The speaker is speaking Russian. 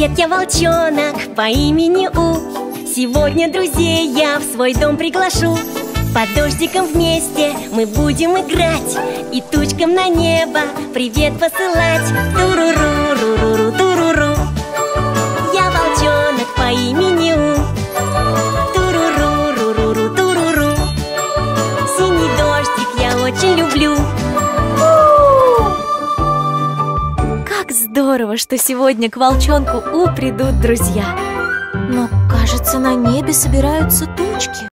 Привет, я волчонок по имени У. Сегодня друзей я в свой дом приглашу. Под дождиком вместе мы будем играть и тучкам на небо привет посылать. Туруру, руруру, туруру. Я волчонок по имени У. Туруру, руруру, туруру. Синий дождик я очень люблю. Как здорово, что сегодня к волчонку У придут друзья. Но, кажется, на небе собираются тучки.